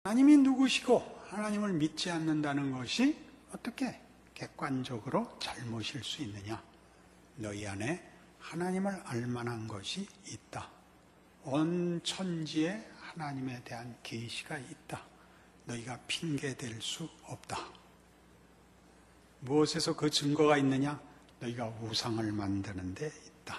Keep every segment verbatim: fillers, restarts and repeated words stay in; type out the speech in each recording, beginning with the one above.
하나님이 누구시고 하나님을 믿지 않는다는 것이 어떻게 객관적으로 잘못일 수 있느냐? 너희 안에 하나님을 알만한 것이 있다. 온 천지에 하나님에 대한 계시가 있다. 너희가 핑계댈 수 없다. 무엇에서 그 증거가 있느냐? 너희가 우상을 만드는 데 있다.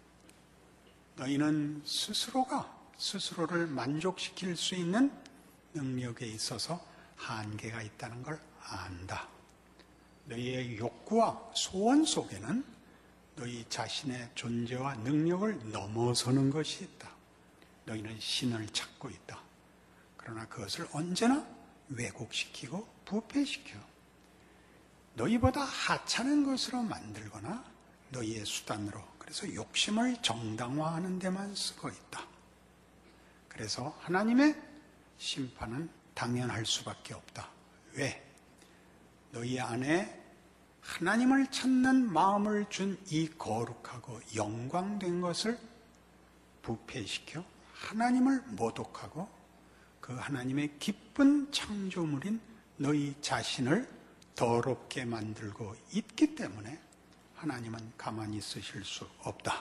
너희는 스스로가 스스로를 만족시킬 수 있는 능력에 있어서 한계가 있다는 걸 안다. 너희의 욕구와 소원 속에는 너희 자신의 존재와 능력을 넘어서는 것이 있다. 너희는 신을 찾고 있다. 그러나 그것을 언제나 왜곡시키고 부패시켜 너희보다 하찮은 것으로 만들거나 너희의 수단으로, 그래서 욕심을 정당화하는 데만 쓰고 있다. 그래서 하나님의 심판은 당연할 수밖에 없다. 왜? 너희 안에 하나님을 찾는 마음을 준 이 거룩하고 영광된 것을 부패시켜 하나님을 모독하고 그 하나님의 기쁜 창조물인 너희 자신을 더럽게 만들고 있기 때문에 하나님은 가만히 있으실 수 없다.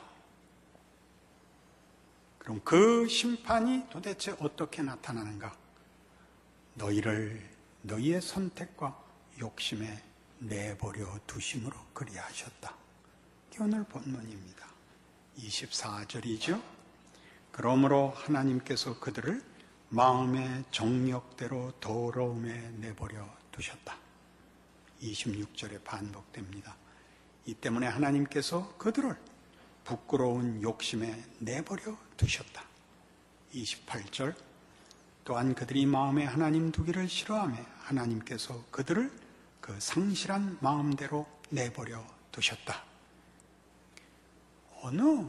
그럼 그 심판이 도대체 어떻게 나타나는가? 너희를 너희의 선택과 욕심에 내버려 두심으로 그리하셨다. 이게 오늘 본문입니다. 이십사 절이죠. 그러므로 하나님께서 그들을 마음의 정욕대로 더러움에 내버려 두셨다. 이십육 절에 반복됩니다. 이 때문에 하나님께서 그들을 부끄러운 욕심에 내버려 두셨다. 이십팔 절 또한 그들이 마음에 하나님 두기를 싫어하며 하나님께서 그들을 그 상실한 마음대로 내버려 두셨다. 어느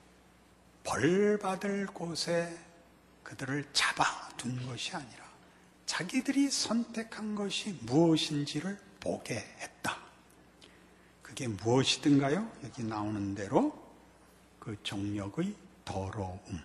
벌 받을 곳에 그들을 잡아둔 것이 아니라 자기들이 선택한 것이 무엇인지를 보게 했다. 그게 무엇이든가요? 여기 나오는 대로 그 정욕의 더러움,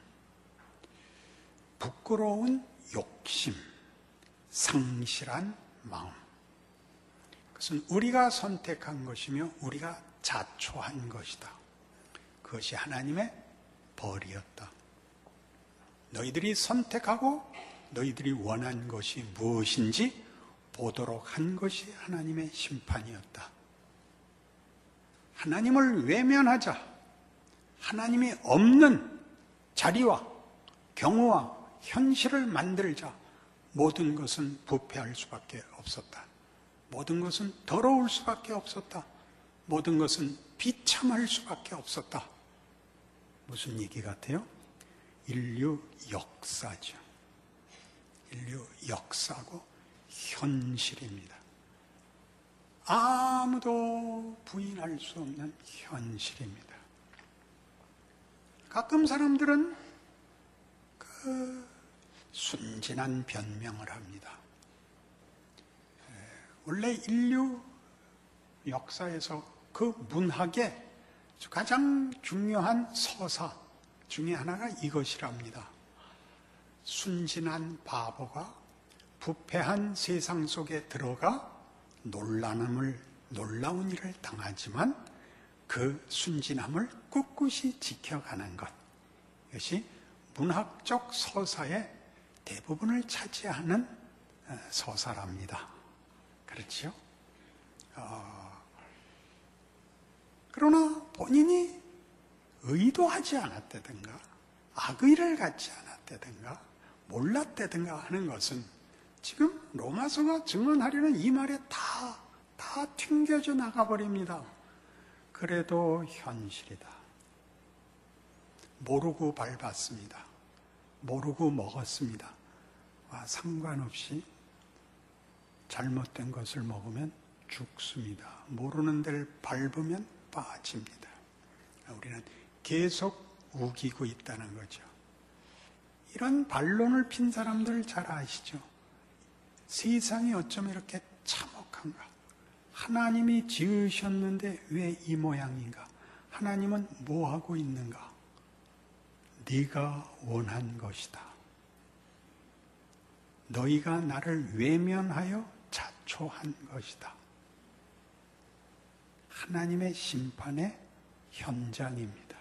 부끄러운 욕심, 상실한 마음. 그것은 우리가 선택한 것이며 우리가 자초한 것이다. 그것이 하나님의 벌이었다. 너희들이 선택하고 너희들이 원한 것이 무엇인지 보도록 한 것이 하나님의 심판이었다. 하나님을 외면하자, 하나님이 없는 자리와 경우와 현실을 만들자 모든 것은 부패할 수밖에 없었다. 모든 것은 더러울 수밖에 없었다. 모든 것은 비참할 수밖에 없었다. 무슨 얘기 같아요? 인류 역사죠. 인류 역사고 현실입니다. 아무도 부인할 수 없는 현실입니다. 가끔 사람들은 그 순진한 변명을 합니다. 원래 인류 역사에서 그 문학의 가장 중요한 서사 중에 하나가 이것이랍니다. 순진한 바보가 부패한 세상 속에 들어가 놀라움을, 놀라운 일을 당하지만 그 순진함을 꿋꿋이 지켜가는 것. 이것이 문학적 서사의 대부분을 차지하는 서사랍니다. 그렇죠? 어, 그러나 본인이 의도하지 않았다든가 악의를 갖지 않았다든가 몰랐다든가 하는 것은 지금 로마서가 증언하려는 이 말에 다, 다 튕겨져 나가버립니다. 그래도 현실이다. 모르고 밟았습니다. 모르고 먹었습니다. 와, 상관없이 잘못된 것을 먹으면 죽습니다. 모르는 데를 밟으면 빠집니다. 우리는 계속 우기고 있다는 거죠. 이런 반론을 핀 사람들 잘 아시죠? 세상이 어쩜 이렇게 참혹한가? 하나님이 지으셨는데 왜 이 모양인가? 하나님은 뭐 하고 있는가? 네가 원한 것이다. 너희가 나를 외면하여 자초한 것이다. 하나님의 심판의 현장입니다.